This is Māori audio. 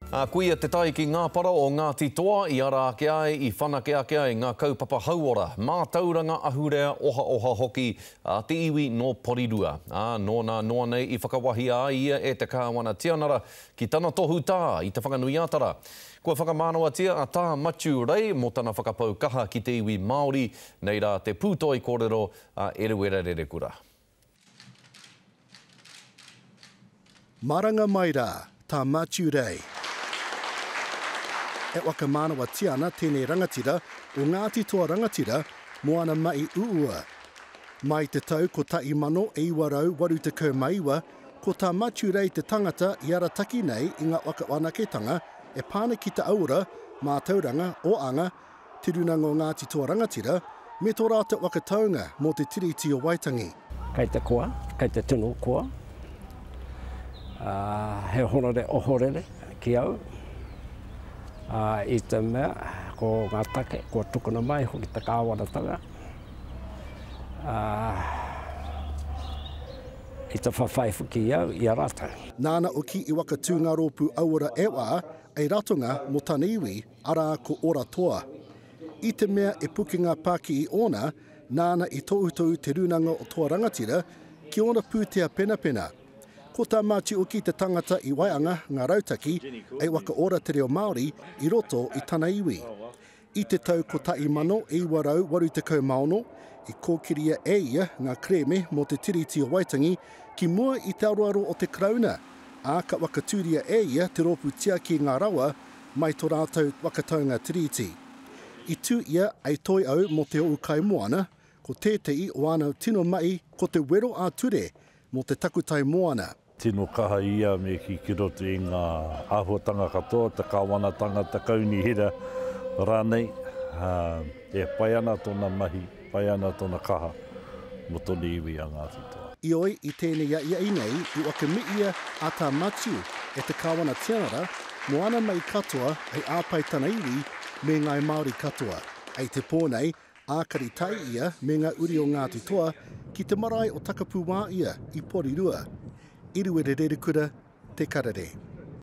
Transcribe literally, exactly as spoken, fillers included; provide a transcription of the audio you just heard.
Uh, kuia te tai ki ngā para o Ngāti Toa i ara ake ai i whanake ake ai ngā kaupapa hauora. Mā tauranga ahurea oha oha hoki uh, te iwi no Porirua. Uh, nō nā noa nei i whakawahi a ia e te kāwana tianara ki tana tohu tā i te whanganui atara. Kua whakamānoa tia a tā Matiu Rei mō tana whakapau kaha ki te iwi Māori nei rā te pūtoi kōrero a uh, Eruera Rerekura. Maranga mai rā, tā Matiu Rei. E waka manawa tiana tēnei rangatira o Ngāti Toa rangatira moana mai uua. Mai te tau ko tai mano e iwa rau waru te kau maiwa, ko tā Matiu Rei te tangata i ara taki nei i ngā waka wanaketanga e pāna ki te aura mā tauranga o anga te runanga o Ngāti Toa rangatira me tō rātou waka taunga mō te tiriti o Waitangi. Kei te koa, kei te tunu koa. Uh, he honore ohorere ki au. Uh, I te mea, ko ngā take, ko tukuna mai, hoki te kāwanatanga. Uh, I te whawhai ki au, i a rata. Nāna o ki i waka tū ngā rōpū aura e wā, ei ratonga mo tāna iwi, ara ko ora toa. I te mea e puki ngā pāki i ona, nāna i tōutou te runanga o toa rangatira, ki ona pūtea pena pena. Ko tā Matiu o ki te tangata i Waianga, ngā rautaki, ei waka ora te reo Māori i roto i tana iwi. I te tau ko tai mano e iwa rau waru te kau maono, i kōkiria e ia ngā kreme mō te tiriti o Waitangi ki mua i te aroaro o te krauna. A ka wakatūria e ia te rōpū tia ki ngā rawa mai tō rātou wakataunga tiriti. I tū ia ei toi au mō te o kai moana, ko tētei o anau tino mai ko te wero a ture mō te takutai moana. Tino kaha ia me ki ki roto i ngā āhuatanga katoa, te kāwanatanga, te kauni hira rānei. Uh, e pai ana tōna mahi, pai ana tōna kaha mo tōna iwi a Ngāti Toa. I oi i tēnei ia ia nei i waka miia a tā Matiu e te kāwana tianara mo ana mai katoa ei āpai tana iwi me ngai Māori katoa. Ei te pōnei, ākari tai ia me ngā uri o Ngāti Toa ki te marae o takapu wā ia i Porirua. Eruera Rerekura, te Karere.